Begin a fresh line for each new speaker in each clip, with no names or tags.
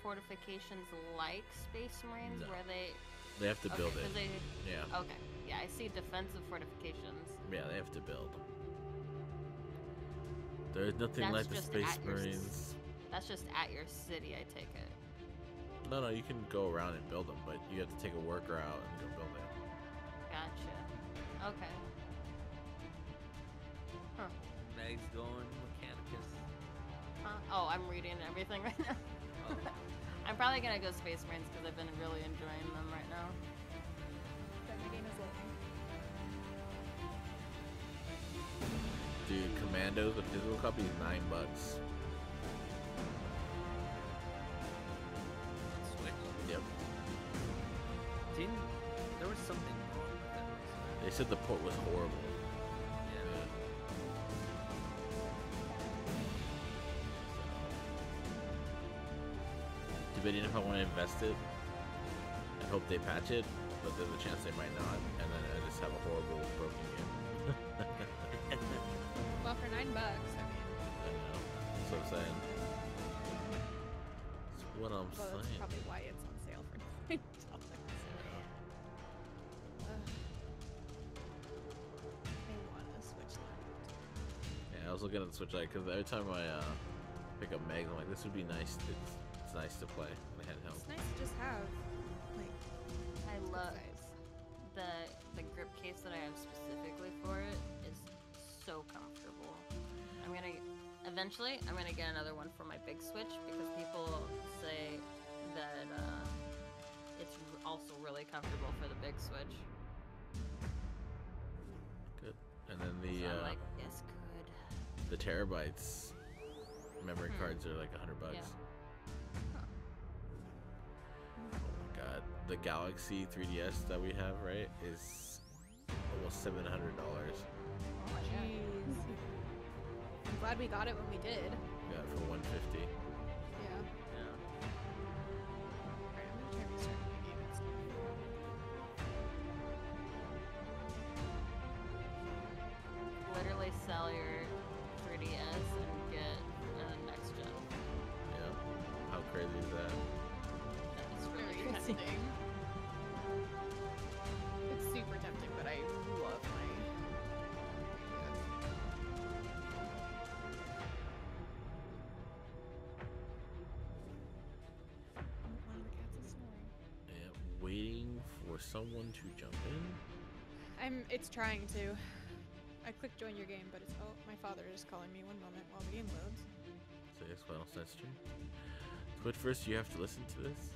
fortifications like Space Marines,
No.
where they
have to build it. Yeah.
Okay. Yeah, I see defensive fortifications.
Yeah, they have to build. There's nothing like the Space Marines.
That's just at your city, I take it.
No, you can go around and build them, but you have to take a work route and go build it.
Gotcha. Okay. Huh.
Meg's going Mechanicus.
Huh? Oh, I'm reading everything right now.
Oh.
I'm probably gonna go Space Marines because I've been really enjoying them right now.
But my game is loading.
Dude, Commandos, the physical copy is $9.
Switch.
Yep.
There was something wrong with that.
They said the port was horrible.
Yeah.
Debating if I want to invest it. I hope they patch it, but there's a chance they might not, and then I just have a horrible broken game.
Well, for $9, I mean.
I know. That's what I'm saying. That's what I'm
Well, that's
saying.
probably why it's on sale for $9. I want to switch that.
Yeah, I was looking at the Switch Lite because every time I pick up Megs, I'm like, this would be nice. It's nice to play in the handheld.
It's nice to just have, like,
I love
size.
the grip case that I have specifically for it is so comfortable. Eventually I'm gonna get another one for my big Switch because people say that it's also really comfortable for the big Switch.
Good. And then the
So I'm like, it's good.
the terabytes memory cards are like $100.
Yeah.
Oh my god, the Galaxy 3DS that we have, right, is almost $700.
Oh my god.
Jeez. I'm glad we got it when we did.
Got it for $150.
Yeah.
Yeah.
Alright, I'm gonna try restarting my game and stuff.
Literally sell your 3DS and get a next gen.
Yeah. How crazy is that?
That's really
Very
crazy.
tempting. It's super tempting, but I love my. One of the cats is snoring.
Yeah, waiting for someone to jump in.
It's trying to. I clicked join your game, but it's my father is calling me. One moment while the game loads.
So yes, Final Set stream. But first, you have to listen to this.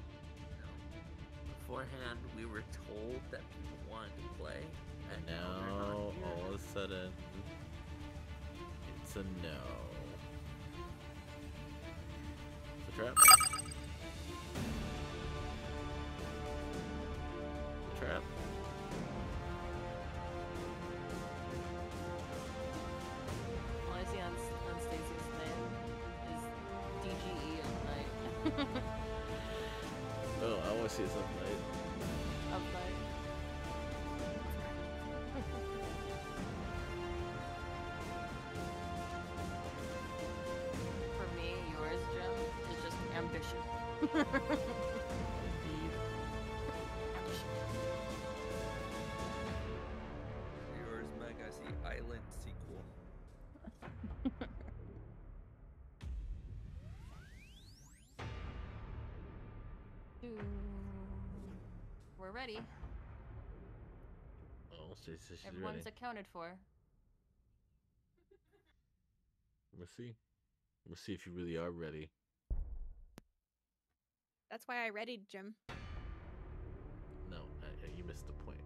Beforehand, we were told that people wanted to play,
And
they're
now,
not here.
all of a sudden, it's a no. It's a trap. It's a trap.
All I see on Stacy's name is DGE of night.
Oh, I want to see something like
Of night. For me, yours, Jim, is just ambition.
indeed.
Ambition.
Yours, Meg, I see Island sequel.
We're ready.
Oh, she's
Everyone's
ready.
accounted for.
We'll see. We'll see if you really are ready.
That's why I readied Jim.
No, you missed the point.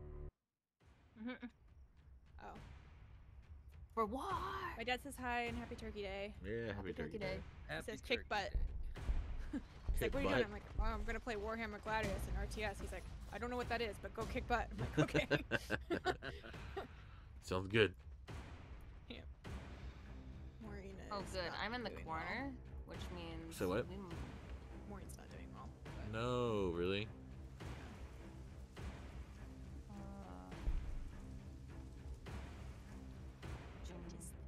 Oh.
For what?
My dad says hi and happy Turkey Day.
Yeah, happy Turkey Day.
Happy
says kick
Turkey
butt.
Day.
He's like, what are you
butt.
doing? I'm like, oh, I'm gonna play Warhammer Gladius and RTS. He's like, I don't know what that is, but go kick butt. I'm like, okay.
Sounds good.
Yeah. Maureen is
Oh, good.
not
I'm in the
doing
corner, which means.
So what?
Well. Maureen's not doing well. But
No, really?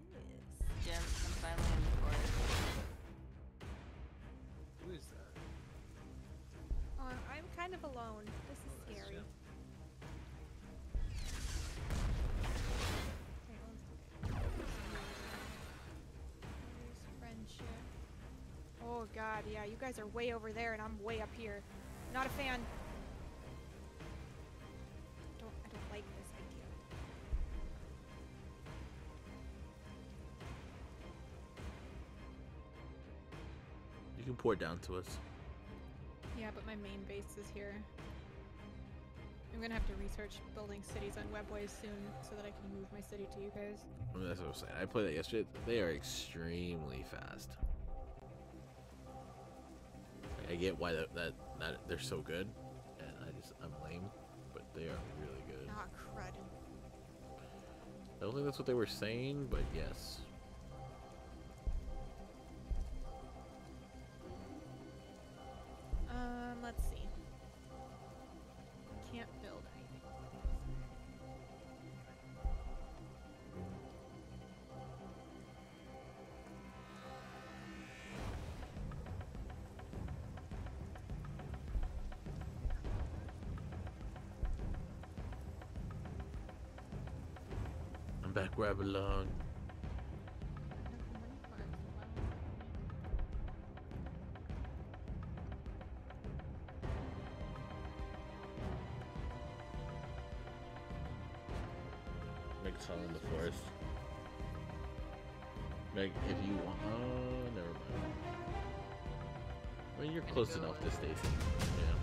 Jim, I'm finally in the corner.
Who is that?
alone. This is
That's
scary.
true.
Okay, Here's friendship. Oh god, yeah, you guys are way over there and I'm way up here. Not a fan. I don't like this idea.
You can pour down to us.
Yeah, but my main base is here. I'm gonna have to research building cities on webways soon so that I can move my city to you guys.
I mean, that's what I was saying. I played that yesterday. They are extremely fast. I get why that they're so good, and I'm lame, but they are really good.
Ah, crud.
I don't think that's what they were saying, but yes.
Let's see. Can't build anything.
I'm back where I belong. Meg's on in the forest. Meg, if you want, oh, never mind. I mean, you're
Gonna
close
go
enough to
with-
Stacy. Yeah.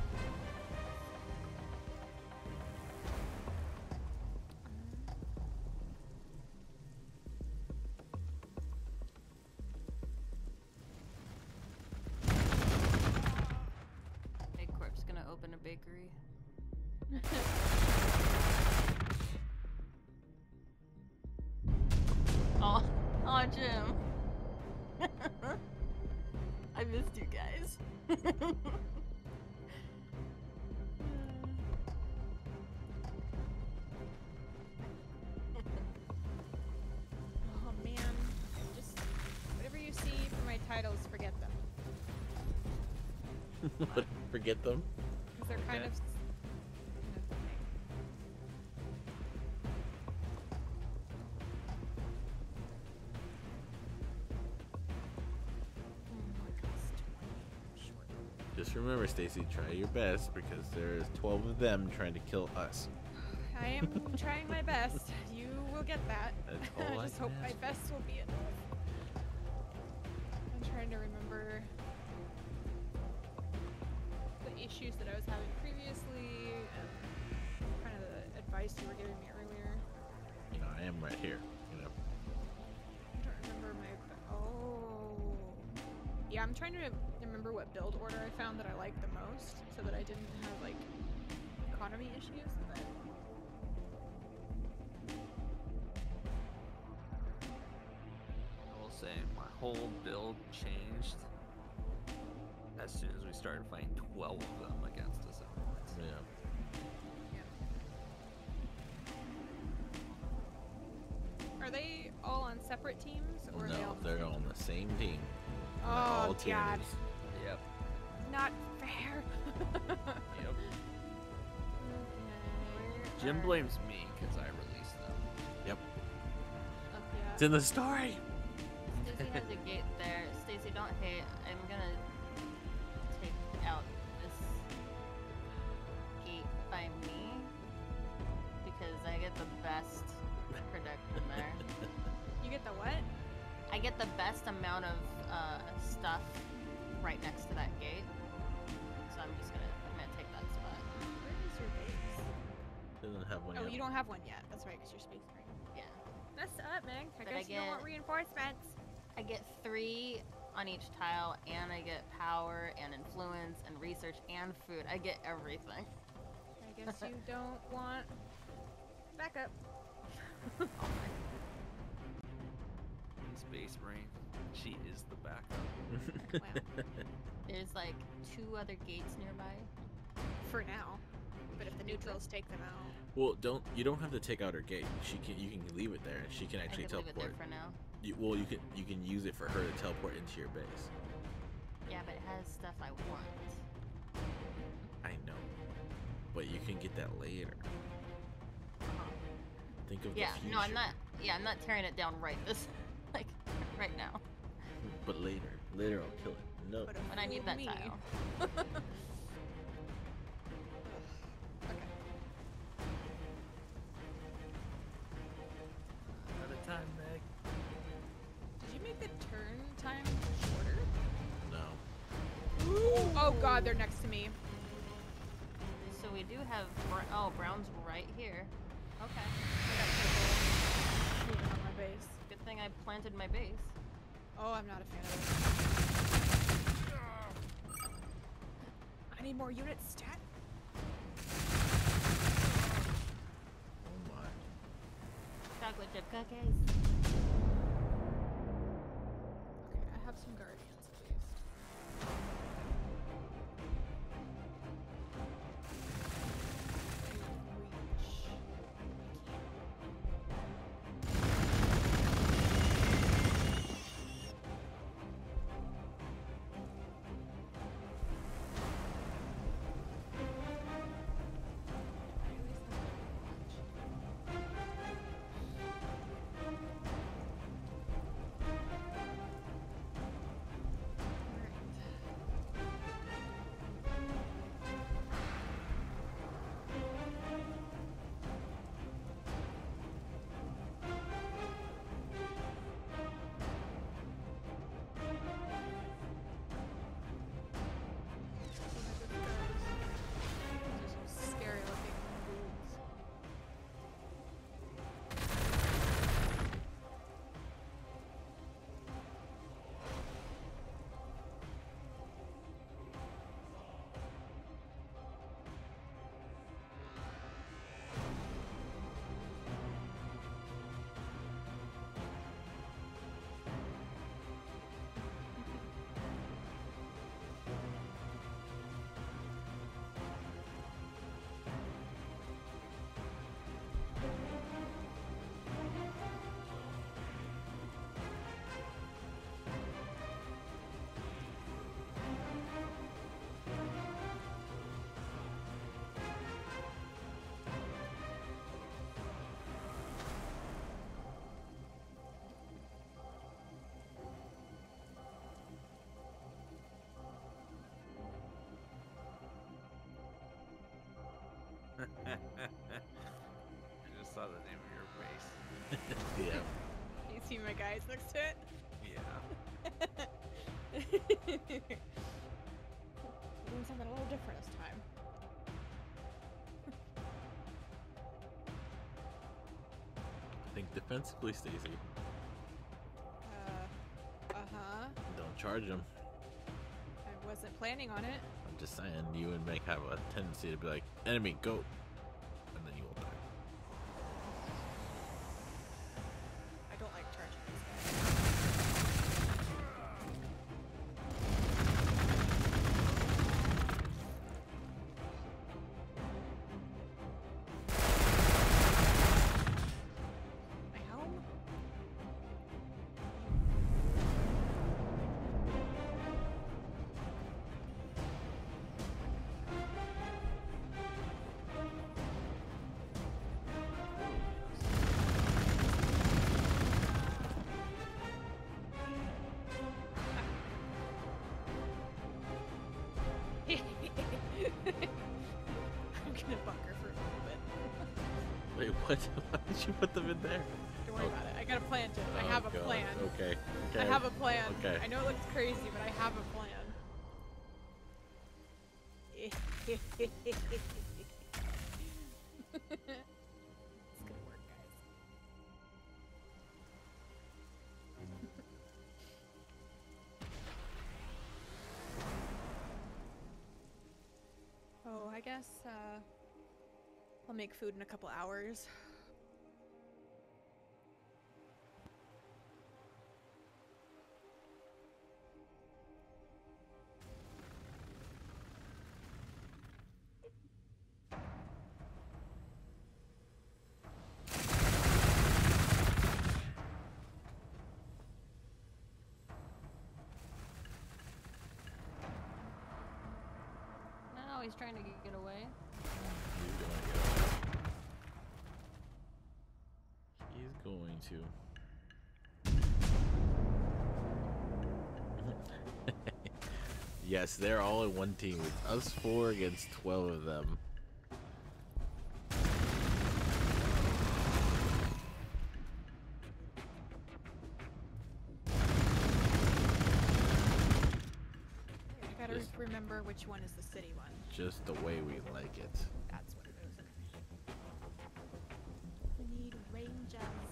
Big Corp's gonna open a bakery. Oh, Jim. I missed you guys.
Oh man, just whatever you see for my titles, forget them.
Forget them.
Because they're kind
Okay.
of.
Just remember, Stacy, try your best because there's 12 of them trying to kill us.
I am trying my best. You will get that.
That's all
I
I
just
can
hope my
ask.
best will be enough. I'm trying to remember the issues that I was having previously and kind of the advice you were giving me earlier.
You know, I am right here. You know.
I don't remember my. Oh. Yeah, I'm trying to remember what build order I found that I liked the most so that I didn't have, like, economy issues. But
I will say my whole build changed as soon as we started fighting 12 of them against us at once.
Yeah.
are they all on separate teams or are they all
No, they're on the same team. And they're
Oh,
all
God.
Tyranids.
Yep.
Not fair.
Yep.
Okay.
Jim
Alright.
blames me because I released them.
Yep.
Yeah.
It's in the story.
Stacy has a gate there. Stacy, don't hate. I'm gonna take out this gate by me because I get the best production there.
You get the what?
I get the best amount of stuff right next to that gate. So I'm gonna take that spot.
Where is your base?
Doesn't have one
Oh,
yet.
you don't have one yet. That's right, because you're space green.
Yeah.
Messed up, Meg. I
But I
guess you don't want
get-
reinforcements.
I get 3 on each tile, and I get power and influence and research and food. I get everything.
I guess you don't want backup.
Space Marine. She is the backup.
Wow.
There's like 2 other gates nearby.
For now. But if the neutrals take them out.
Well, you don't have to take out her gate. You can leave it there, and she can
I
actually
could leave it there
teleport.
for now.
You can use it for her to teleport into your base.
Yeah, but it has stuff I want.
I know, but you can get that later. Think of
Yeah,
the future.
no, I'm not. Yeah, I'm not tearing it down right this, like, right now.
But later I'll kill it. No.
But
When I need that
me.
tile.
Okay.
Another time, Meg.
Did you make the turn time shorter?
No.
Ooh. Oh god, they're next to me.
So we do have. Oh, Brown's right here. Okay.
I got people moving on my base.
Good thing I planted my base.
Oh, I'm not a fan of it. I need more units, stat.
Oh my.
Chocolate chip cookies.
Okay, I have some guardians at least. Reach. Scary looking dudes.
I just saw the name of your base.
Yeah.
You see my guys next to it?
Yeah.
Doing something a little different this time.
I think defensively, Stacy.
Uh-huh.
Don't charge them.
I wasn't planning on it.
I'm just saying, you and Meg have a tendency to be like, enemy, go. And then you will die.
I don't like charging these guys. My helm? I'm gonna bunker for a little bit.
Wait, what? Why did you put them in there?
Don't worry
Oh.
about it. I gotta plan it. I
Oh,
have a
God.
plan.
Okay.
I have a plan.
Okay.
I know it looks crazy, but I have a plan. It's gonna work, guys. Oh, I guess I'll make food in a couple hours.
No, he's he's trying to get away.
He's gonna get away. He's going to. Yes, they're all in one team. It's us 4 against 12 of them.
I gotta remember which one is the city one.
Just the way we like it.
That's what it is. We need rangers.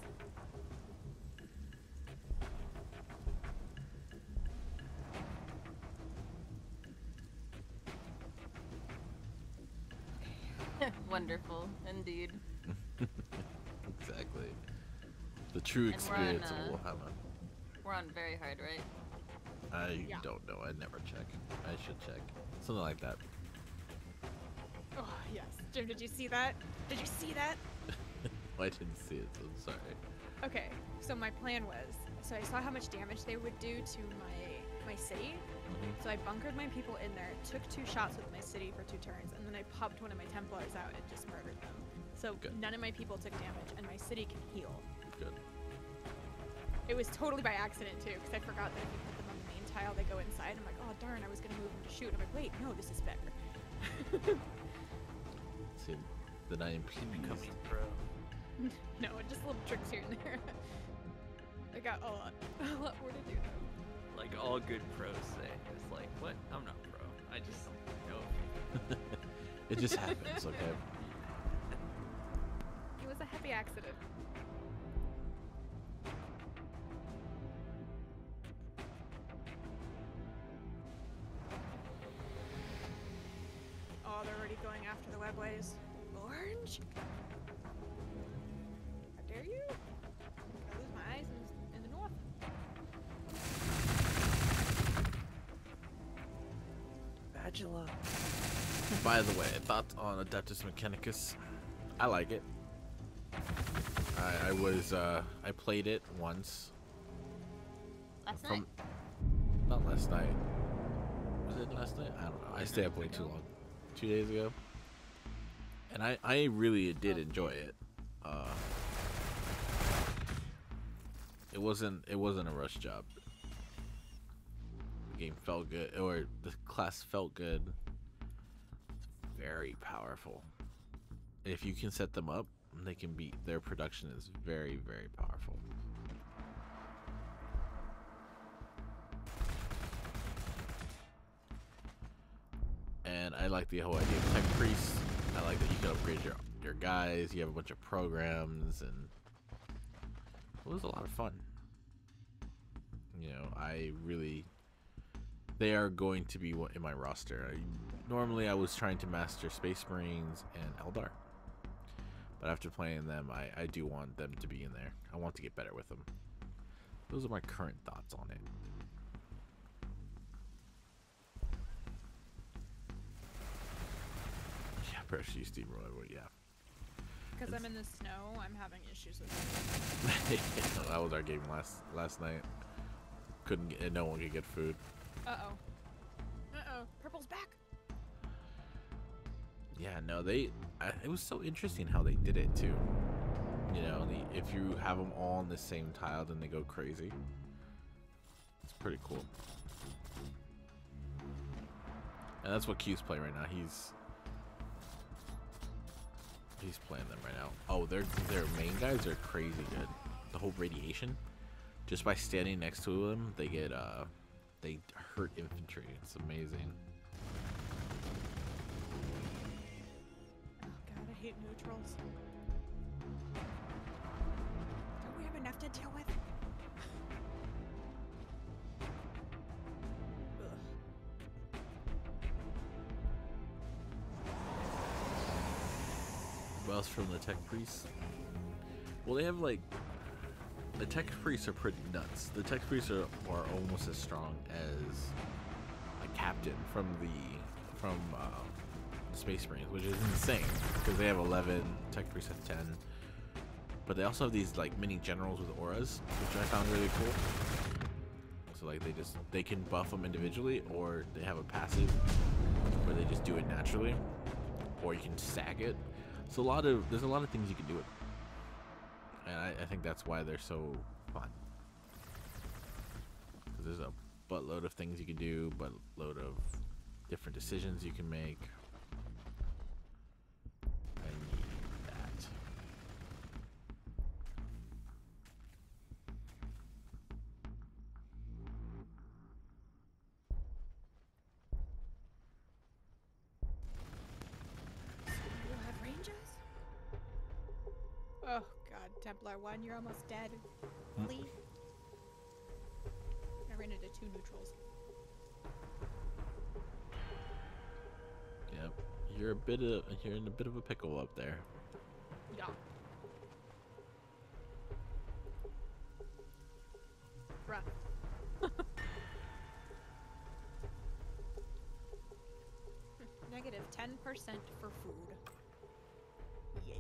Wonderful, indeed.
Exactly. The true
And
experience
we're on,
of Warhammer.
We're on very hard, right?
I
Yeah.
don't know. I never check. I should check. Something like that.
Oh, yes. Jim, did you see that? Did you see that?
I didn't see it, so I'm sorry.
Okay, so my plan was, so I saw how much damage they would do to my city. So I bunkered my people in there, took 2 shots with my city for 2 turns, and then I popped one of my Templars out and just murdered them. So
Good.
none of my people took damage, and my city can heal.
Good.
It was totally by accident too, because I forgot that if you put them on the main tile, they go inside. I'm like, oh darn, I was gonna move them to shoot. I'm like, wait, no, this is better.
See, then I
Becoming pro.
No, just little tricks here and there. I got a lot more to do though.
Like all good pros say, it's like, what? I'm not pro. I just know.
It just happens, okay?
It was a happy accident. Oh, they're already going after the webways. Orange? How dare you? I lose my eyes in the north.
Badula.
By the way, thoughts on Adeptus Mechanicus? I like it. I played it once.
Last
From-
night?
Not last night. Was it last night? I don't know. I stayed up way too long. 2 days ago. And I really did enjoy it. It wasn't a rush job. The game felt good, or the class felt good. It's very powerful. If you can set them up, they can beat. Their production is very, very powerful. And I like the whole idea of tech priests. I like that you can upgrade your guys. You have a bunch of programs, and it was a lot of fun. You know, they are going to be in my roster. Normally I was trying to master Space Marines and Eldar, but after playing them, I do want them to be in there. I want to get better with them. Those are my current thoughts on it. Yeah, pressure you steamroller, but yeah.
Because I'm in the snow, I'm having issues with it.
That was our game last night. Couldn't get, no one could get food.
Uh-oh. Uh-oh. Purple's back.
Yeah, no, it was so interesting how they did it too. You know, if you have them all on the same tile, then they go crazy. It's pretty cool. And that's what Q's playing right now. He's playing them right now. Oh, their main guys are crazy good. The whole radiation, just by standing next to them, they get they hurt infantry. It's amazing.
Oh god, I hate neutrals. Don't we have enough to deal with? Ugh.
What else from the tech priests? Well, they have like, the tech priests are pretty nuts. The tech priests are almost as strong as a captain from Space Marines, which is insane because they have 11, tech priests have 10. But they also have these like mini generals with auras, which I found really cool. So like they can buff them individually, or they have a passive where they just do it naturally, or you can stack it. So there's a lot of things you can do with them. And I think that's why they're so fun. Because there's a buttload of things you can do, buttload of different decisions you can make. I need that.
You have ranges? Oh god, Templar 1, you're almost dead. Flee. I ran into 2 neutrals.
Yep. You're in a bit of a pickle up there.
Yeah. Rough. Negative 10% for food. Yay.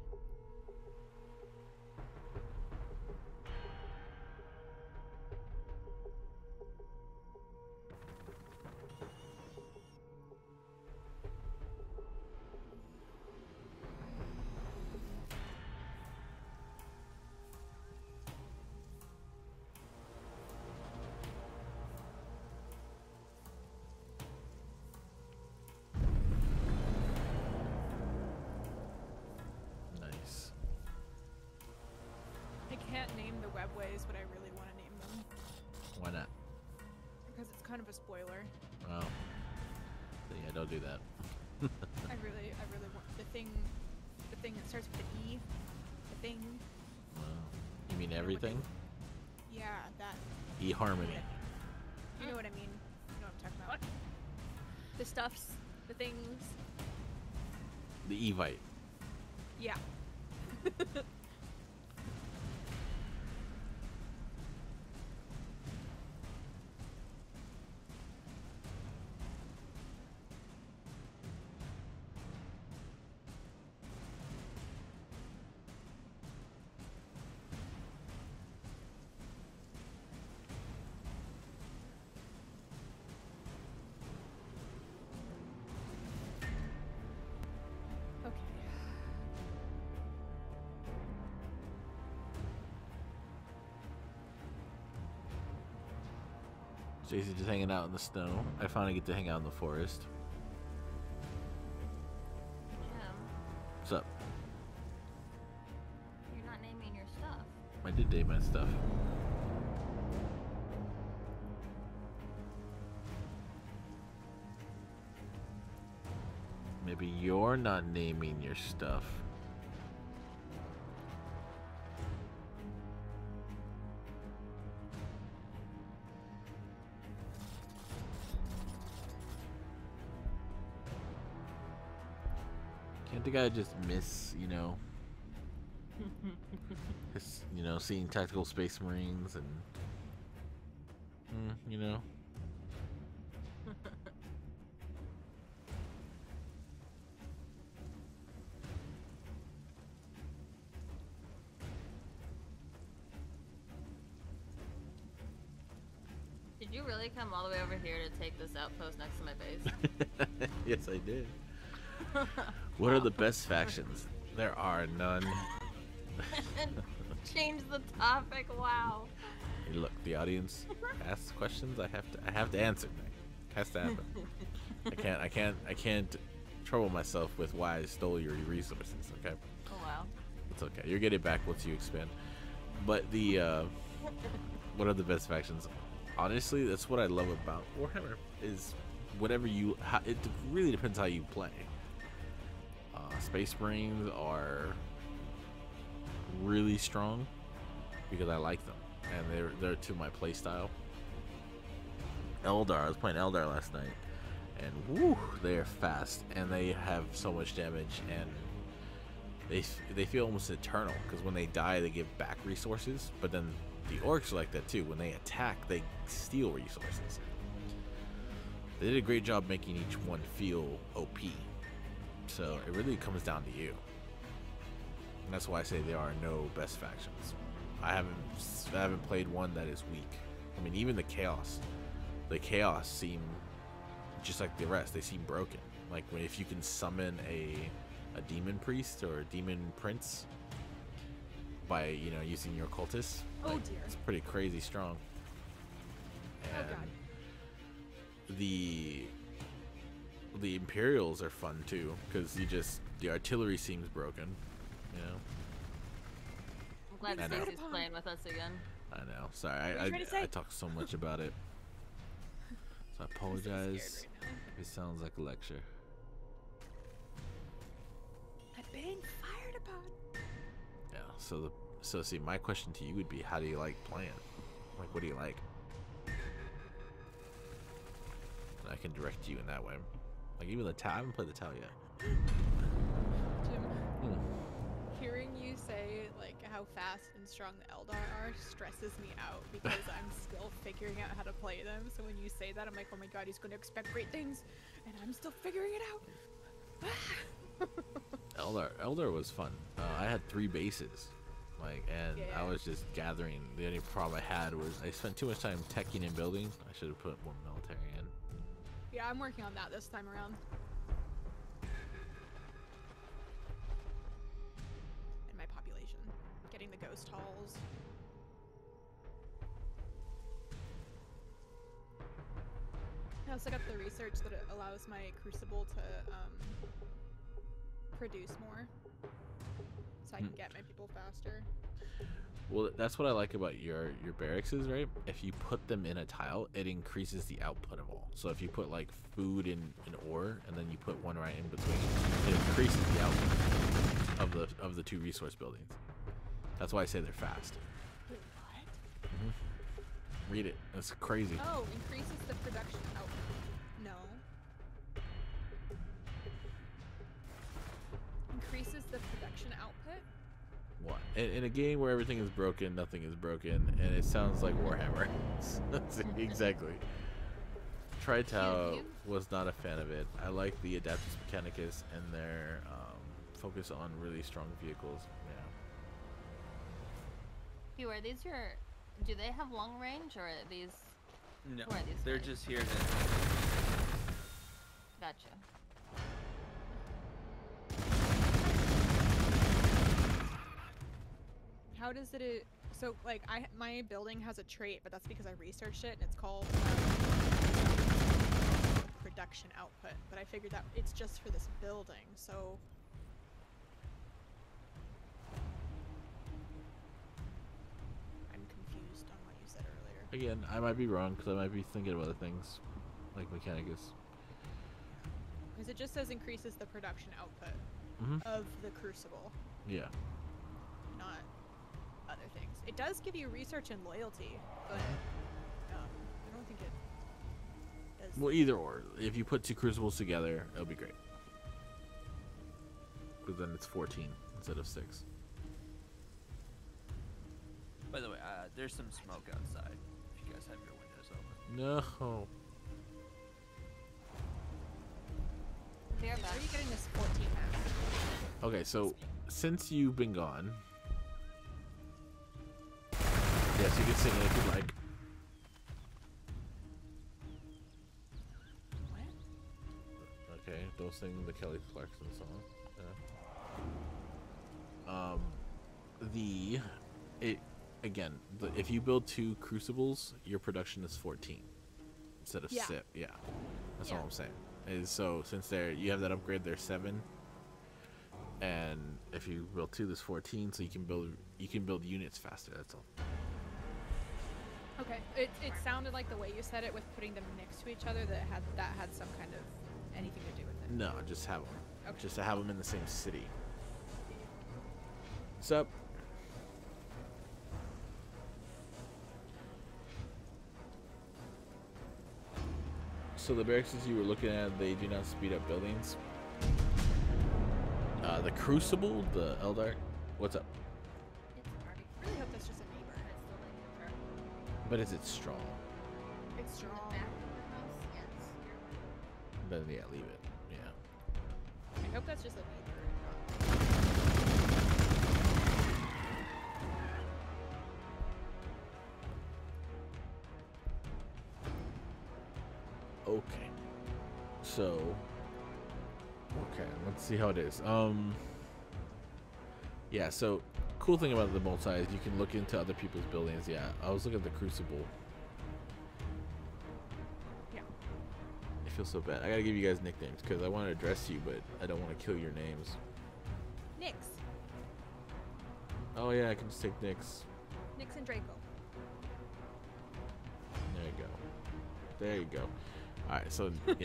Nice.
I can't name the webways, but I really want to name them.
Why not?
Because it's kind of a spoiler.
Well, so yeah, don't do that.
I really want the thing that starts with an E. The thing.
You mean everything?
Yeah, that.
eHarmony.
You know what I mean. You know what I'm talking about. The stuffs, the things.
The Evite.
Yeah. Okay.
Stacey's just hanging out in the snow. I finally get to hang out in the forest.
Jim,
What's up?
you're not naming your stuff.
I did date my stuff. Maybe you're not naming your stuff. Can't the guy just miss, his, seeing tactical space marines and,
Did you really come all the way over here to take this outpost next to my base?
Yes, I did. What are the best factions? There are none.
Change the topic. Wow.
Hey, look, the audience asks questions. I have to answer. It has to happen. I can't trouble myself with why I stole your resources. Okay,
Oh wow.
it's okay. You'll get it back once you expand. But the what are the best factions? Honestly, that's what I love about Warhammer. Is whatever it really depends how you play. Space Marines are really strong because I like them, and they're to my play style. Eldar, I was playing Eldar last night, and woo, they're fast and they have so much damage, and they feel almost eternal because when they die they give back resources. But then the orcs are like that too. When they attack, they steal resources. They did a great job making each one feel OP. So it really comes down to you. And that's why I say there are no best factions. I haven't played one that is weak. I mean, even the chaos seem just like the rest. They seem broken. Like if you can summon a demon priest or a demon prince by using your cultists.
Oh
like,
dear.
It's pretty crazy strong. And
Oh god.
the Imperials are fun too, because the artillery seems broken,
I'm glad
I know.
Stacey's playing with us again.
I know. Sorry,
What are you
I
trying to say?
talk so much about it. So I
I'm so
apologize
scared right now.
if it sounds like a lecture.
I'm being fired upon.
Yeah. So see, my question to you would be, how do you like playing? Like, what do you like? And I can direct you in that way. Like even the Tau. I haven't played the Tau yet.
Jim,
Hmm.
hearing you say like how fast and strong the Eldar are stresses me out because I'm still figuring out how to play them. So when you say that, I'm like, oh my god, he's going to expect great things, and I'm still figuring it out.
Eldar was fun. I had 3 bases, and I
Yeah.
was just gathering. The only problem I had was I spent too much time teching and building. I should have put more military in.
Yeah, I'm working on that this time around. And my population. Getting the ghost halls. I also got the research that it allows my crucible to produce more. So I can get my people faster.
Well, that's what I like about your barracks is, right? If you put them in a tile, it increases the output of all. So if you put like food in an ore and then you put one right in between, it increases the output of the 2 resource buildings. That's why I say they're fast.
Wait, what?
Read it. It's crazy.
Oh, increases the production output. No. Increases the production output?
What? In a game where everything is broken, nothing is broken, and it sounds like Warhammer. Exactly. Tritao was not a fan of it. I like the Adaptus Mechanicus and their focus on really strong vehicles. Yeah.
Hugh, are these your... Do they have long range, or are these...
No,
Who are these
they're
guys?
just here to.
Gotcha.
How does it? So like my building has a trait, but that's because I researched it and it's called production output. But I figured that it's just for this building, so. I'm confused on what you said earlier.
Again, I might be wrong because I might be thinking of other things, like Mechanicus.
Because it just says increases the production output of the crucible,
Yeah.
not other things. It does give you research and loyalty, but I don't think it does.
Well, either or. If you put 2 crucibles together, it'll be great. Because then it's 14 instead of 6.
By the way, there's some smoke outside. If you guys have your windows open.
No.
Be right
Where
back.
are you getting this 14 map?
Okay, so since you've been gone, yes, you can sing it if you'd like.
What?
Okay, don't sing the Kelly Clarkson song. If you build 2 crucibles, your production is 14 instead of
Yeah.
6. Yeah, that's
Yeah.
all I'm saying. Is so since you have that upgrade, they're 7, and if you build 2, there's 14, so you can build units faster. That's all.
Okay, it sounded like the way you said it with putting them next to each other that had some kind of anything to do with it.
No, just have them.
Okay.
Just to have them in the same city. What's up? So the barracks you were looking at, they do not speed up buildings. The Crucible, the Eldar. What's up?
It's a party.
I really hope that's just a neighbor.
I still like the chart.
But is it strong?
It's
In the
strong.
back of the house, yes.
Then yeah, leave it. Yeah.
I hope that's just a neighbor.
Okay. So Okay, let's see how it is. Yeah, so cool thing about the multi is you can look into other people's buildings. Yeah, I was looking at the Crucible.
Yeah.
I feel so bad. I gotta give you guys nicknames because I want to address you, but I don't want to kill your names.
Nyx.
Oh yeah, I can just take Nyx.
Nyx and Draco.
There you go. There you go. Alright, so yeah.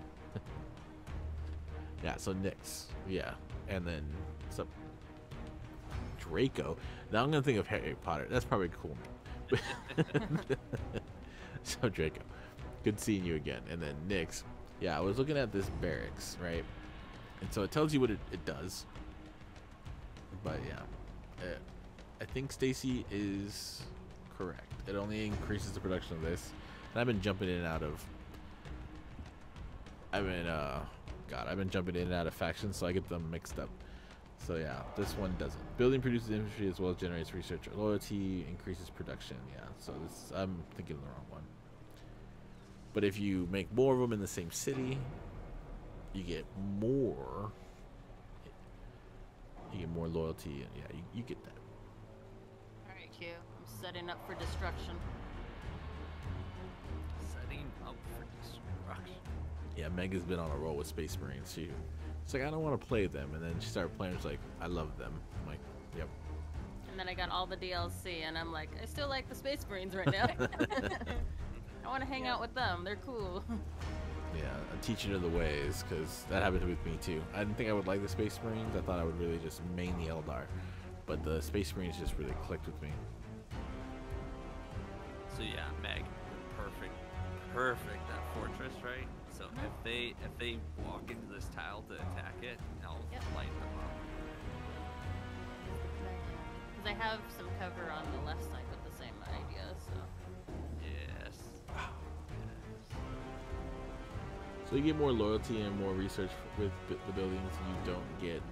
Yeah, so Nyx. Yeah. And then what's up? Draco. Now I'm gonna think of Harry Potter. That's probably a cool name. So Draco. Good seeing you again. And then Nyx. Yeah, I was looking at this barracks, right? And so it tells you what it does. But yeah. I think Stacy is correct. It only increases the production of this. And I've been jumping in and out of I've been jumping in and out of factions, so I get them mixed up. So yeah, this one doesn't. Building produces infantry as well as generates research or loyalty, increases production. Yeah, so this I'm thinking of the wrong one. But if you make more of them in the same city, you get more. You get more loyalty, and yeah, you get that.
All right, Q. I'm setting up for destruction.
Setting up for destruction.
Yeah, Mega's been on a roll with Space Marines. She's like, I don't want to play them, and then she started playing. She's like, I love them. I'm like, yep.
And then I got all the DLC, and I'm like, I still like the Space Marines right now. I want to hang out with them. They're cool.
Yeah, I'm teaching her the ways, because that happened with me too. I didn't think I would like the Space Marines. I thought I would really just main the Eldar, but the Space Marines just really clicked with me.
So yeah, Meg, perfect that fortress, right? So if they walk into this tile to attack it, I'll light them up.
Because I have some cover on the left side with the same idea, so.
Yes.
So you get more loyalty and more research with the buildings. You don't get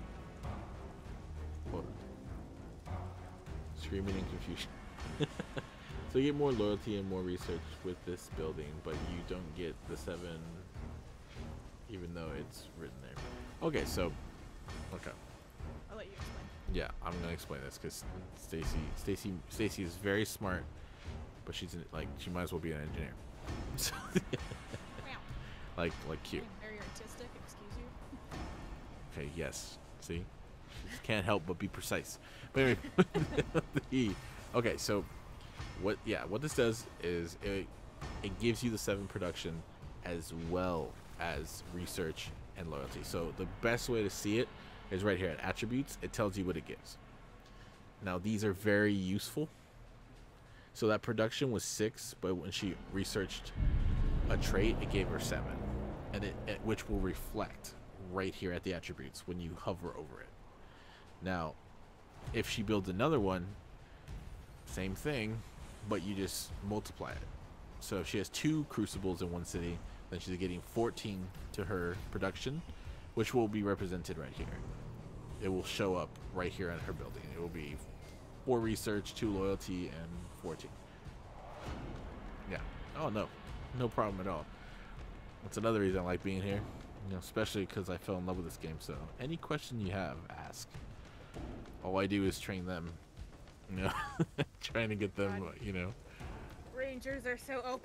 screaming and confusion. So you get more loyalty and more research with this building, but you don't get the 7, even though it's written there. Okay, so
I'll let you explain.
yeah, I'm gonna explain this because Stacy is very smart, but she's she might as well be an engineer. So, like cute.
Very artistic, excuse you.
Okay, yes. See, she just can't help but be precise. But anyway, okay, so what this does is it gives you the 7 production as well as research and loyalty. So the best way to see it is right here at attributes. It tells you what it gives. Now these are very useful. So that production was 6, but when she researched a trait, it gave her 7, and which will reflect right here at the attributes when you hover over it. Now, if she builds another one, same thing, but you just multiply it. So if she has 2 crucibles in one city, then she's getting 14 to her production, which will be represented right here. It will show up right here on her building. It will be 4 research, 2 loyalty, and 14. Yeah. Oh no, no problem at all. That's another reason I like being here. Especially because I fell in love with this game. So any question you have, ask. All I do is train them. Trying to get them.
Rangers are so OP.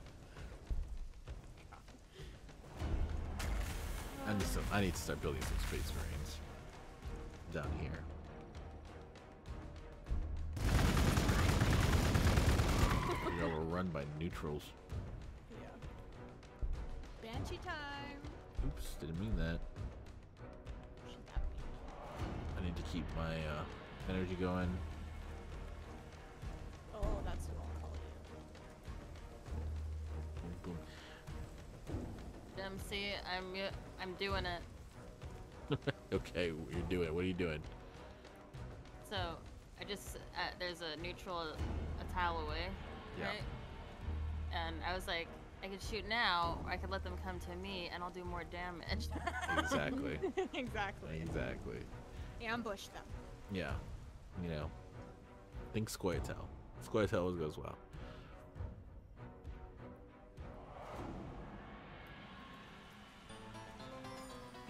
I need to start building some Space Marines down here. We're run by neutrals.
Yeah. Banshee time.
Oops, didn't mean that. I need to keep my energy going.
Oh, that's what I'll call you.
Boom,
MC, I'm doing it.
boom. Okay, you're doing it. What are you doing?
So I just there's a neutral a tile away,
Yeah.
right? And I was like, I could shoot now, or I could let them come to me, and I'll do more damage.
Exactly.
Exactly.
Exactly.
Ambush them.
Yeah. Think Squirtle. Squirtle always goes well.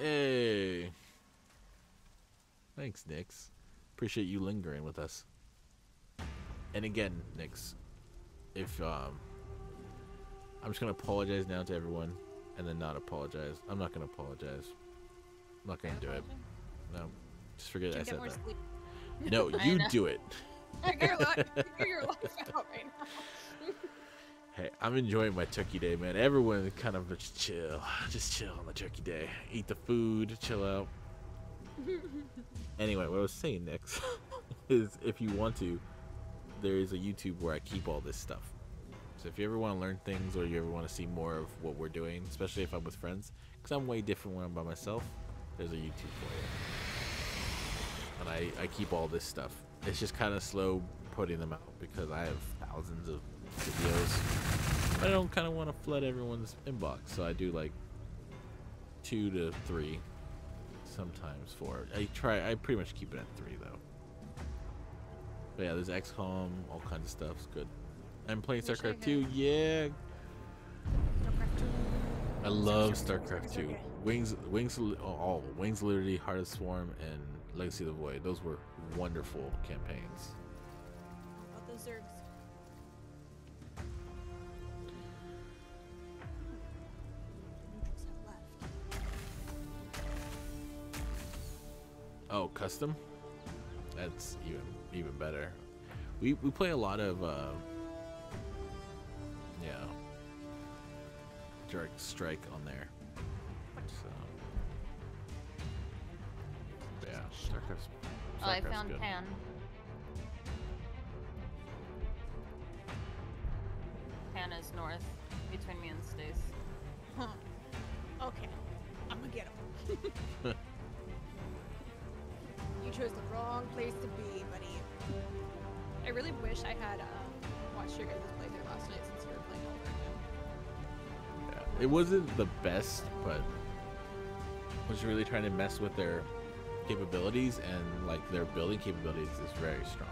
Hey. Thanks, Nix. Appreciate you lingering with us. And again, Nix, if I'm just gonna apologize now to everyone, and then not apologize. I'm not gonna apologize. I'm not gonna do it. No, just forget I said that.
Sleep.
No, you do it.
Figure your life out right now.
Hey, I'm enjoying my turkey day, man. Everyone kind of just chill on the turkey day. Eat the food, chill out. Anyway, what I was saying next is if you want to, there is a YouTube where I keep all this stuff. So if you ever want to learn things or you ever want to see more of what we're doing, especially if I'm with friends, because I'm way different when I'm by myself, there's a YouTube for you. And I keep all this stuff. It's just kind of slow putting them out because I have thousands of videos. But I don't kind of want to flood everyone's inbox, so I do like 2 to 3, sometimes 4. I pretty much keep it at 3 though. But yeah, there's XCOM, all kinds of stuff. It's good. I'm playing StarCraft 2. Yeah.
StarCraft 2.
I love StarCraft 2. Wings of Liberty, Heart of Swarm, and Legacy of the Void. Those were wonderful campaigns.
How about those Zergs? Neutrals have left.
Oh, custom? That's even better. We play a lot of direct strike on there. So yeah, StarCraft's
I found
good.
Pan. Pan is north, between me and Stace.
Huh. Okay. I'm gonna get him. You chose the wrong place to be, buddy. I really wish I had watched your guys' playthrough last night since you were playing over again.
Yeah, it wasn't the best, but was really trying to mess with their capabilities, and like their building capabilities is very strong.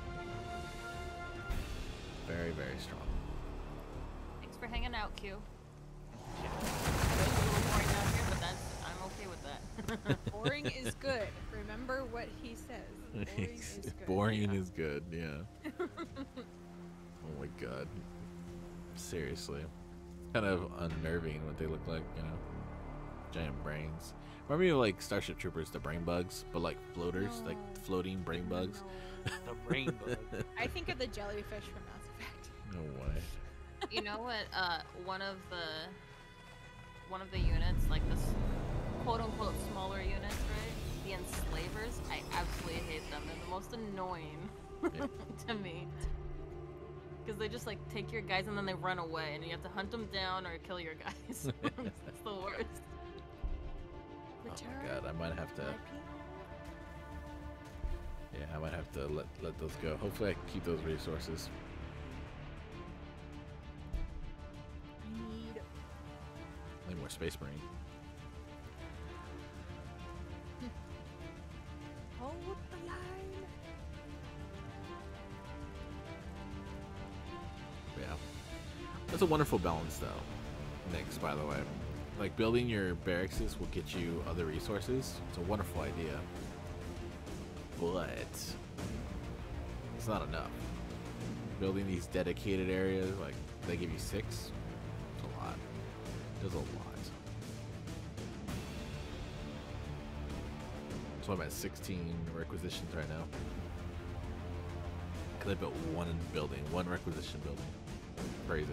Very, very strong.
Thanks for hanging out, Q. It was a little boring down here, but I'm okay with that.
Boring is good. Remember what he says. Boring is good.
Boring is good, yeah. Oh my god. Seriously. It's kind of unnerving what they look like, you know? Giant brains. Remind me of like Starship Troopers, the brain bugs, but like floaters, like floating brain bugs.
The brain bug.
I think of the jellyfish from Mass Effect.
No way.
You know what? One of the units, like this quote unquote smaller units, right? The enslavers. I absolutely hate them. They're the most annoying to me. Because they just like take your guys and then they run away, and you have to hunt them down or kill your guys. It's the worst.
Oh my god, I might have to. Yeah, I might have to let those go. Hopefully, I can keep those resources. I need more Space Marine.
Hold the line.
Yeah, that's a wonderful balance, though. Nix, by the way, like building your barracks will get you other resources. It's a wonderful idea, but it's not enough. Building these dedicated areas, like they give you 6. It's a lot. There's a lot. So I'm at 16 requisitions right now. Because I built one building, one requisition building. Crazy.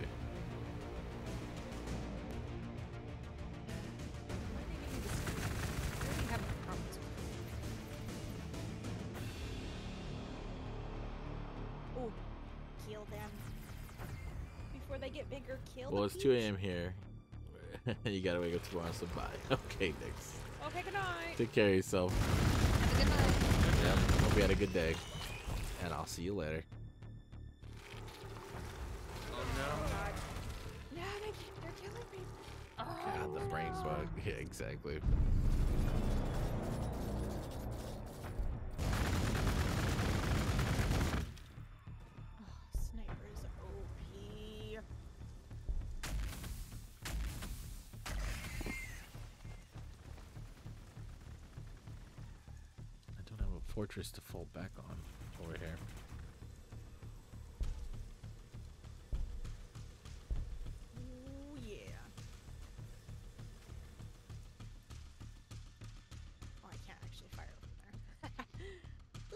Oh, kill them. Before they get bigger, kill
Well,
the
it's 2
peeps.
a.m. here. You gotta wake up tomorrow, so bye. Okay, Nix.
Okay, good night.
Take care of yourself.
Have a good night.
Yep. Hope you had a good day. And I'll see you later.
Oh
Oh,
no.
God. No, they're killing me.
God, the brain bug. Yeah, exactly.
Snipers OP.
fortress to fall back on over here.
Ooh, yeah. Oh, I can't actually fire from there.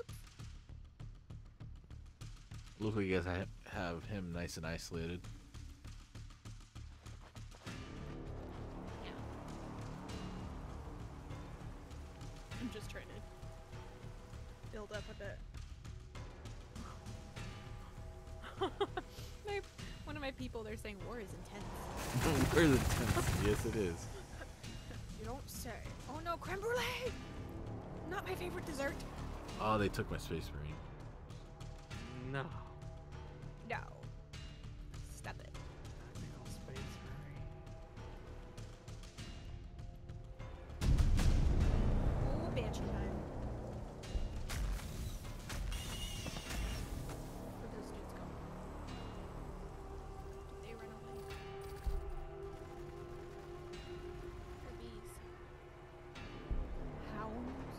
Looks like you guys have him nice and isolated.
Yeah.
I'm just trying to build up a bit. One of my people, they're saying war is intense.
Where's the tents? Yes, it is.
You don't say. Oh no, creme brulee! Not my favorite dessert.
Oh, they took my space marine.
No.
No. Stop it.
No space
Oh, banshee time. Where'd those dudes go? Did they run away? They're bees. Hounds.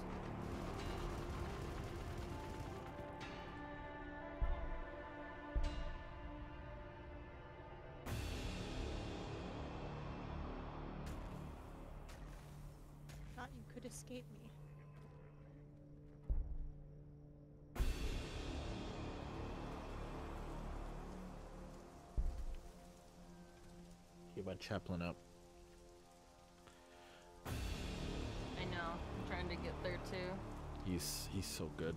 Thought you could escape me.
Keep my chaplain up.
I know. I'm trying to get there too.
He's so good.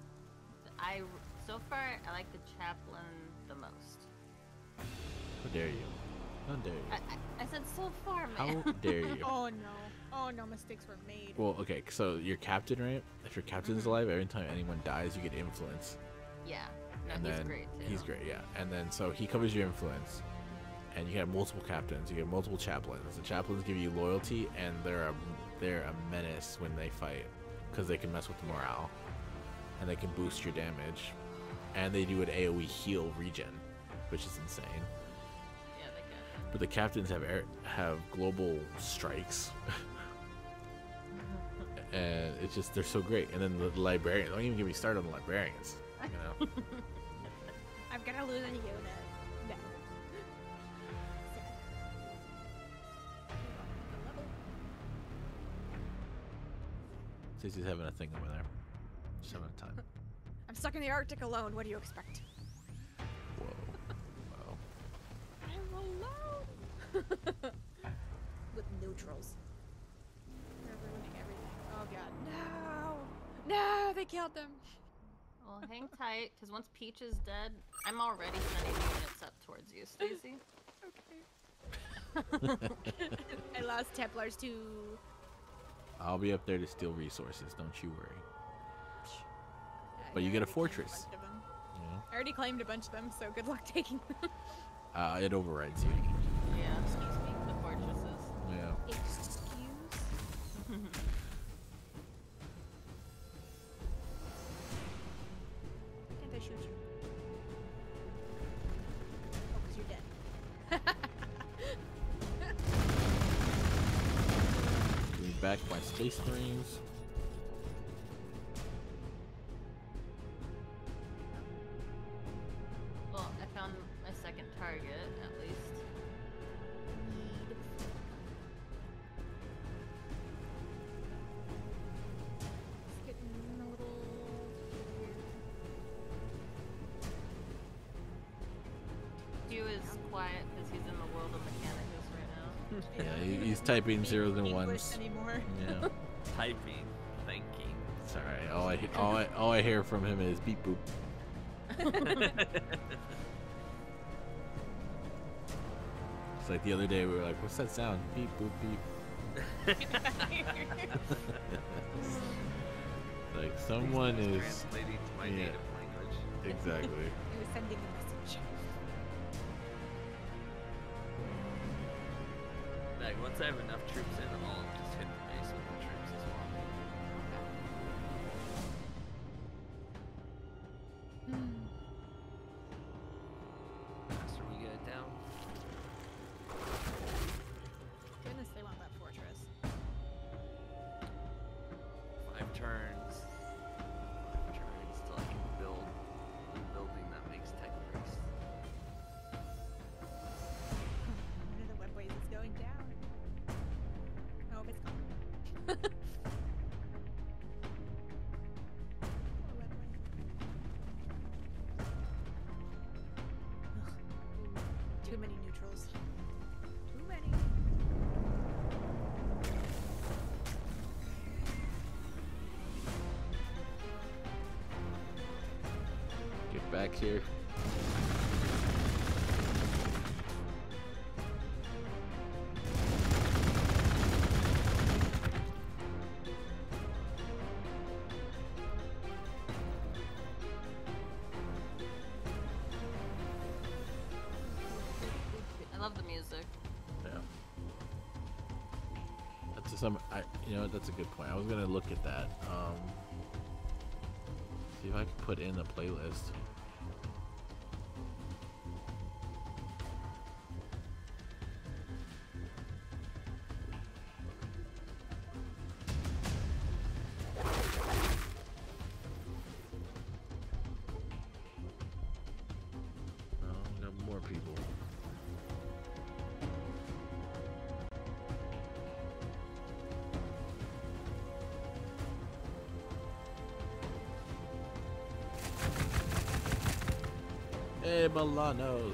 So far I like the chaplain the most.
How dare you? How dare you?
I said so far,
How
man.
dare you?
Oh no. Oh no, mistakes were made.
Well, okay, so your captain, right? If your captain's alive, every time anyone dies, you get influence.
Yeah. No,
And
he's
then
great too.
he's great, yeah. And then so he covers your influence, and you have multiple captains. You get multiple chaplains. The chaplains give you loyalty, and they're a menace when they fight, because they can mess with the morale, and they can boost your damage, and they do an AOE heal regen, which is insane.
Yeah, they can.
But the captains have global strikes. And it's just, they're so great. And then the librarians, don't even get me started on the librarians, you know.
I'm gonna lose a unit. No. Sad. Level.
Stacey's having a thing over there. Just having a time.
I'm stuck in the Arctic alone. What do you expect?
Whoa. Wow.
I'm alone. With neutrals. They're ruining everything. Oh god. No! No! They killed them!
Well, hang tight, because once Peach is dead, I'm already sending units up towards you, Stacy.
Okay. I lost Templars too.
I'll be up there to steal resources, don't you worry.
I
But you get a
already claimed
fortress.
bunch of them.
You know?
I already claimed a bunch of them, so good luck taking them.
It overrides you.
Yeah, excuse me, the fortresses.
Yeah.
Excuse? Why can't I shoot you? Oh, because you're dead.
Give me back my space marines.
Well, I found my second target, at least.
It's getting a little weird.
Hugh is quiet because he's in the world of Mechanicus right now.
Yeah, he's typing zeros and
English
ones.
anymore.
Yeah.
Typing, thinking.
It's alright. All I hear from him is beep boop. It's like the other day we were like, what's that sound? Beep boop beep. Like someone is
translating to my
yeah.
native language.
exactly.
He was sending a message.
Like, once I have enough troops in, I'll just hit the base with the troops as well. Faster we get it down.
Goodness, they want that fortress.
5 turns.
back here.
I love the music.
Yeah. That's you know, that's a good point. I was gonna look at that. See if I can put in a playlist. Oh, we got more people. Hey, Bolanos.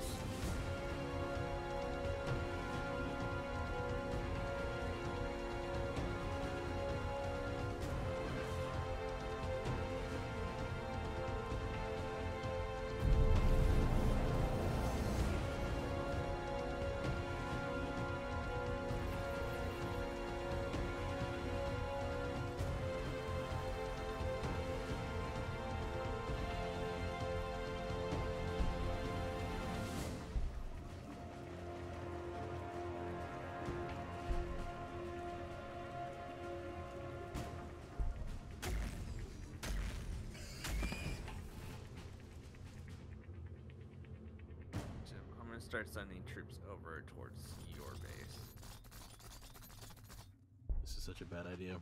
Jim, I'm gonna start sending troops over towards your base.
This is such a bad idea.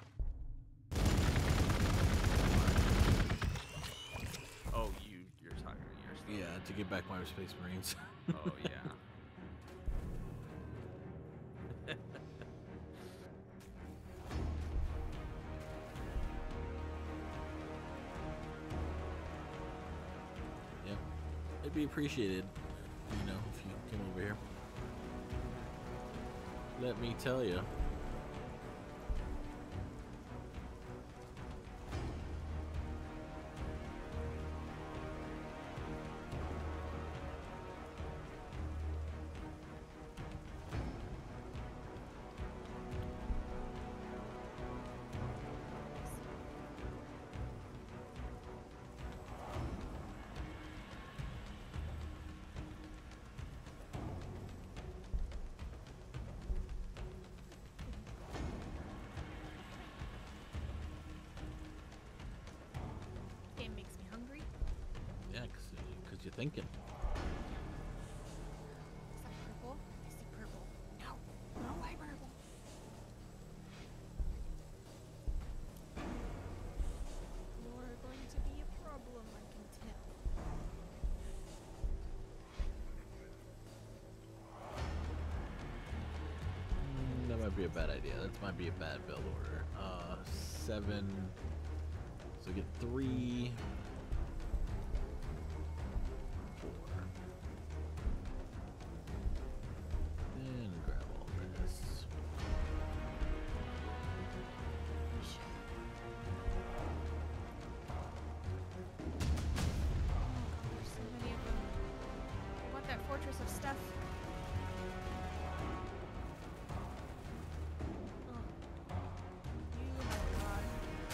Oh, you're talking to your stuff.
Yeah, to get back my Space Marines.
Oh yeah.
Yeah, it'd be appreciated, you know, if you came over here. Let me tell you.
Game makes me hungry.
Yeah, because you're thinking.
Is that purple? I see purple. No. No, why purple? You're going to be a problem, I can tell.
That might be a bad idea. That might be a bad build order. 7. So get 3. 4. And grab all this.
There's so many of them. I want that fortress of stuff. Oh. You, oh God.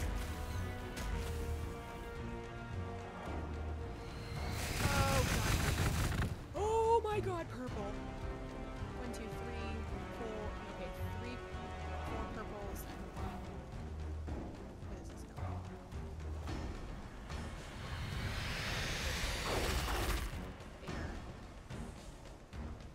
Oh God. Oh my God, purple. 1, 2, 3, 4. Okay, 3, 4 purples and 1. What is this now? There.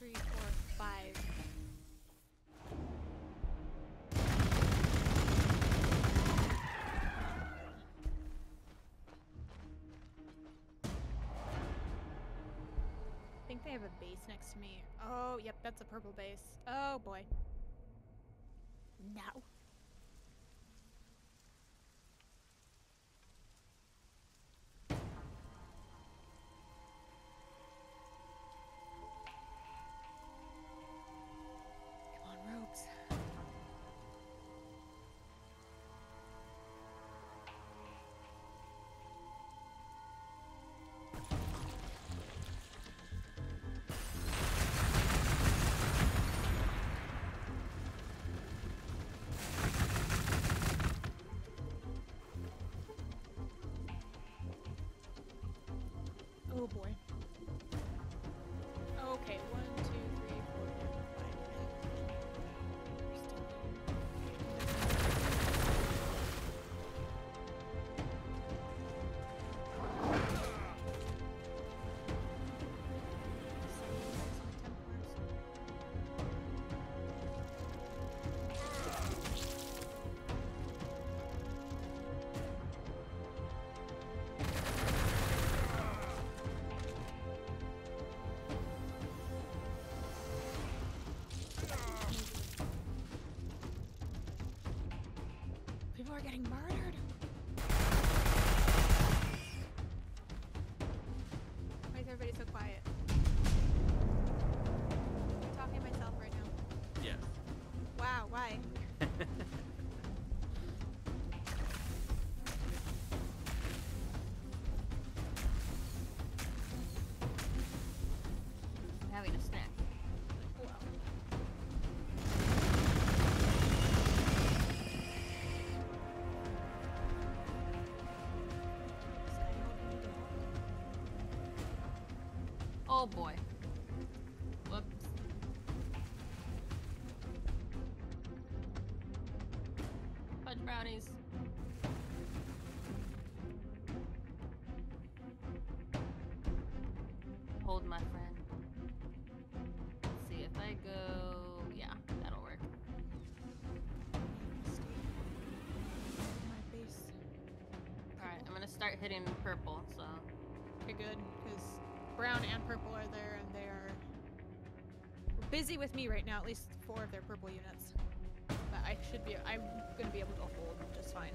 3, 4, 5. I think they have a base next to me. Oh, yep, that's a purple base. Oh boy. No. Come on, rogues. Oh boy. Okay, 1, 2, 3, 4, 5. People are getting murdered. Why is everybody so quiet? I'm talking to myself right now.
Yes.
Wow, why?
I'm having a snack.
Well.
Oh boy. Whoops. Fudge brownies. Hold my friend. Let's see if I go. Yeah, that'll work.
My base.
Alright, I'm gonna start hitting purple, so.
Okay, good, because brown and purple are there, and they are busy with me right now. At least 4 of their purple units. But I'm gonna be able to hold just fine.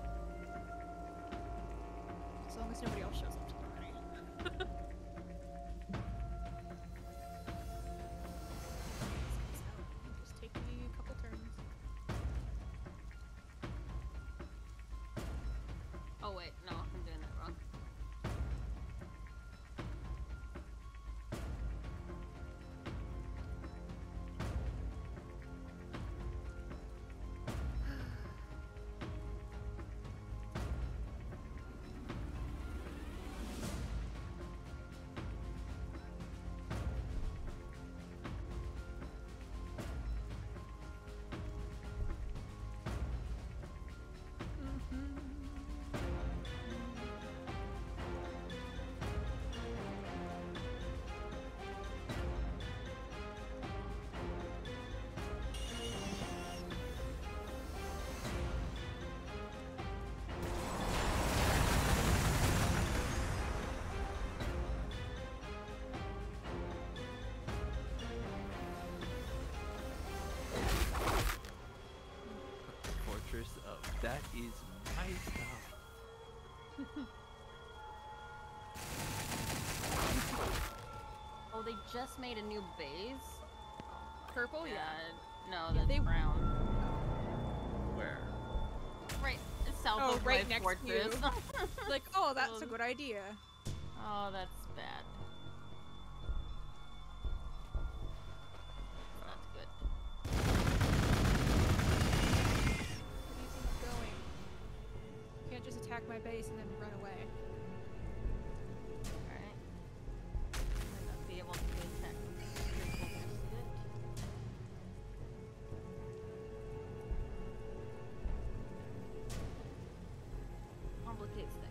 As long as nobody else shows up to the party. Just take me a couple turns.
Oh wait, no, I'm doing that wrong.
Fortress of that is my stuff.
Oh, they just made a new base?
Purple, yeah.
No,
Yeah,
that's
they-
brown.
Where?
Right, south
Oh,
of
right
my
next to you.
fortress.
Like, oh, that's a good idea.
Oh, that's bad. That's good.
Where do you think it's going? You can't just attack my base and then run away.
Alright. Might not be able to attack critical boost it. Complicates things.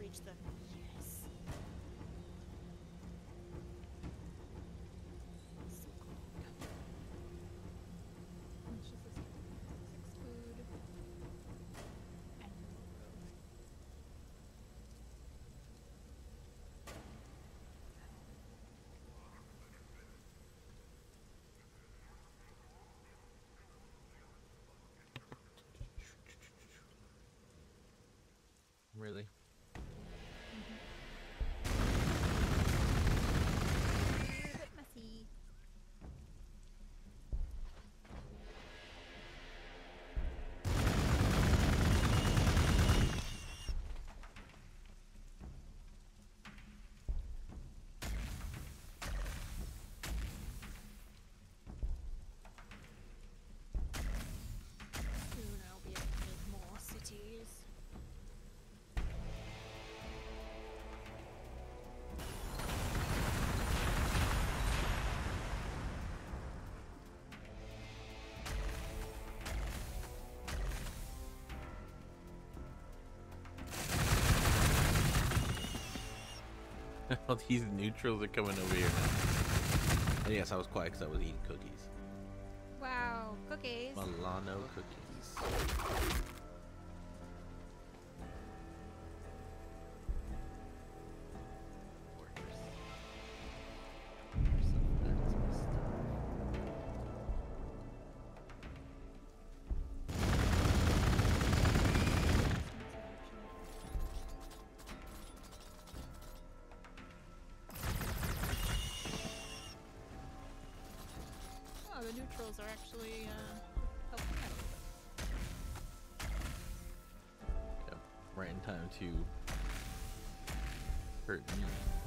reach them. Yes. So cool. It's just this 6 food. And
Really?
a bit messy. Soon I'll be able to make more cities.
All these neutrals are coming over here now. And yes, I was quiet because I was eating cookies.
Wow, cookies.
Milano cookies.
Fortress. Fortress of that is my stuff.
Oh, the neutrals are actually helping out a little bit.
Yep. Right in time to hurt me.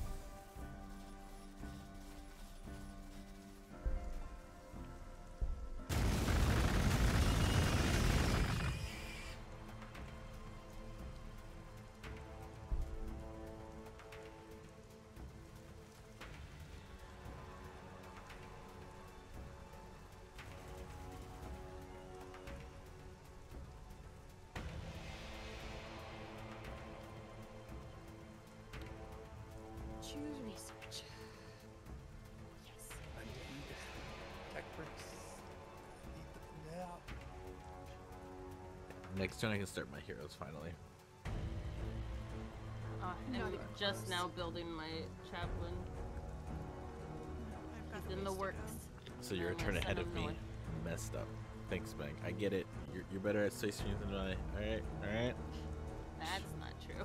Choose research. Yes.
I need tech bricks. I need them now.
Next turn I can start my heroes finally.
I'm
Not even
just
close.
now building my chaplain.
I've got
He's in the
ways to
works.
go.
So you're a
I'm
turn
gonna
ahead
send
of
him
me.
north.
Messed up. Thanks, Meg. I get it. You're better at space streams than I. Alright, alright.
That's not true.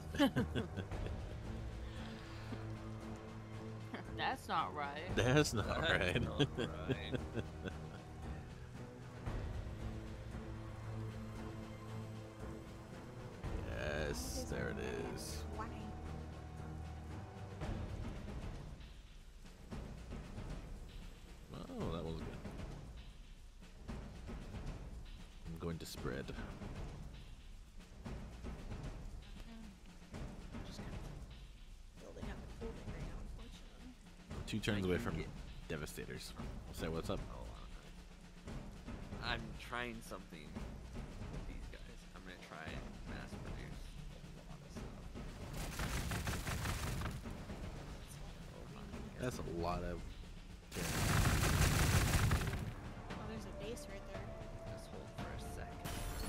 That's not right.
That's not
That's
right.
not right.
Yes, there it is.
Why?
Oh, that was good. I'm going to spread.
Just kind of building up and building right now, unfortunately.
2 turns
I
away
can
from
get-
Devastators. I'll say what's up.
Oh, I'm trying something with these guys. I'm gonna try and mass produce a lot of stuff. Oh my God.
That's a lot of.
Oh, there's a base right there.
Just hold for a second.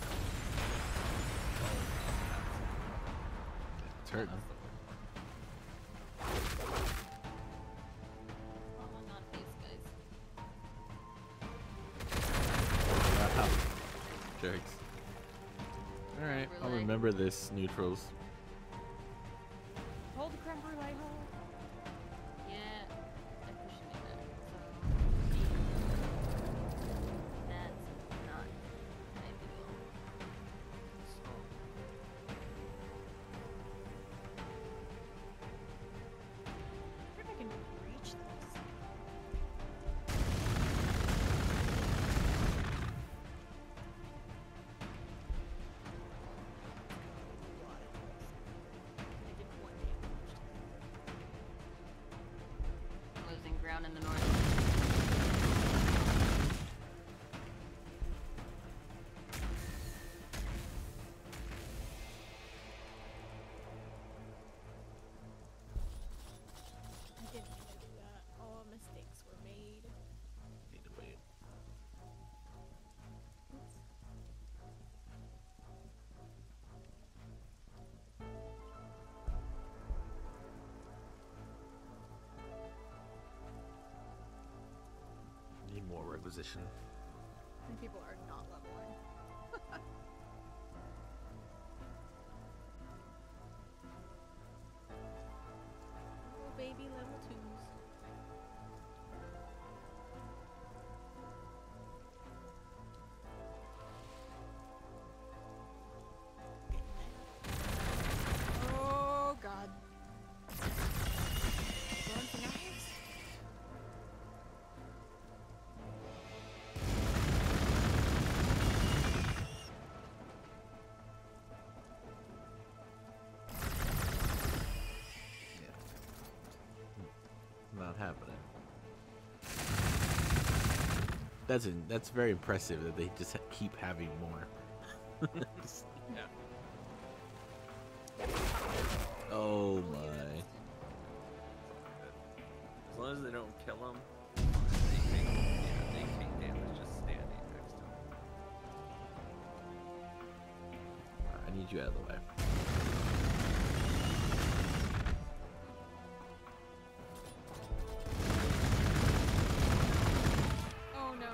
It's hurting.
Oh, not these guys.
Wow. Jerks. Alright, I'll
Relay.
remember this, neutrals.
Hold the creme brulee, hold.
Yeah, I appreciate that. So, that's not ideal.
I wonder if I can reach this. I did 1 damage.
Losing ground in the north.
position.
And people are not leveling. Oh, baby level 2s. Oh god. Going for knives?
Not happening. That's very impressive that they just keep having more.
Yeah.
Oh my.
As long as they don't kill him, they take damage just standing next to him.
I need you out of the way.
Oh no.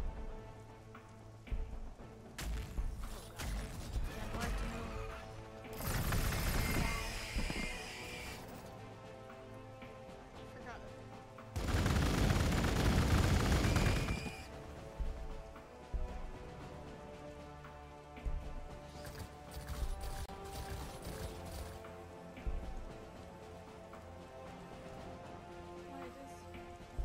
I'd like to move. Forgot it. Why this?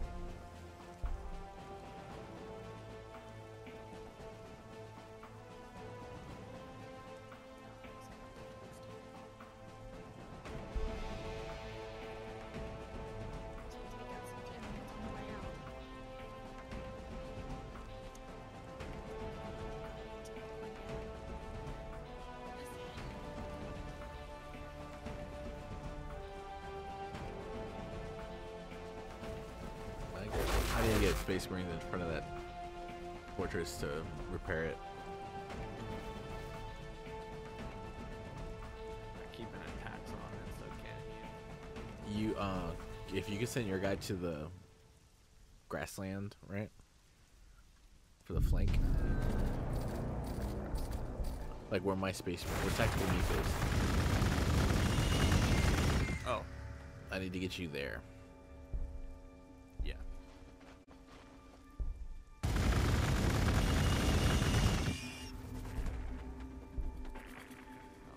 I need to get Space Marines in front of that fortress to repair it.
They're keeping attacks on it, so can't
You if you could send your guy to the grassland, right? For the flank. Like where my space where tactical me is.
you? Oh,
I need to get you there.